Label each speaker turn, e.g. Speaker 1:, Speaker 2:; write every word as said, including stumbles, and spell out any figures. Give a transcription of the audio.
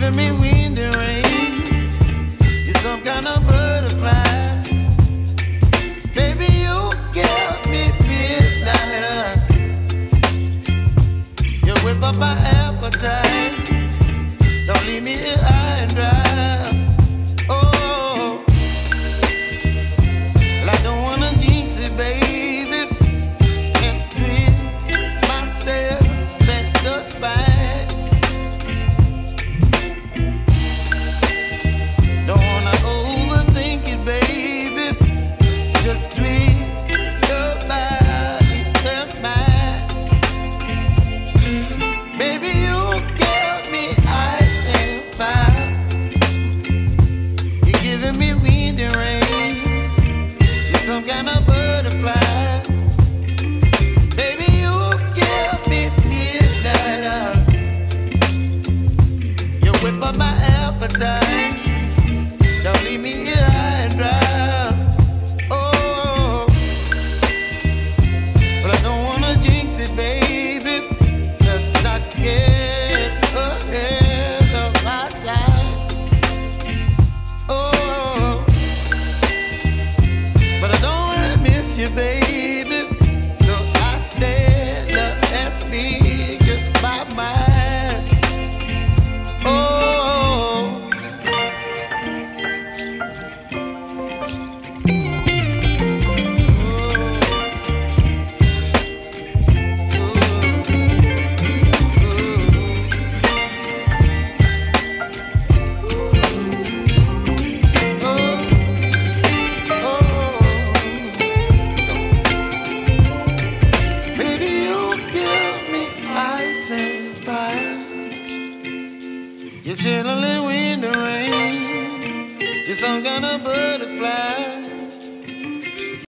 Speaker 1: giving me wind and rain. You're some kind of butterfly. Baby, you give me midnight. You whip up my appetite. Don't leave me here high and dry. Oh, well, I don't wanna jinx it, baby. Can't twist myself at the spine. Don't wanna overthink it, baby. It's just twist your body and mine. Baby, you give me ice and fire. You're giving me wind and rain. You're some kind of butterfly. Baby, you give me midnight. You whip up my appetite. Don't leave me here high and dry. Oh, but I don't wanna jinx it, baby. Let's not get ahead of my time. Oh, but I don't wanna miss you, baby. So I stand up and speak my mind. Oh. You're chilling in wind and rain. You're some kind of butterfly.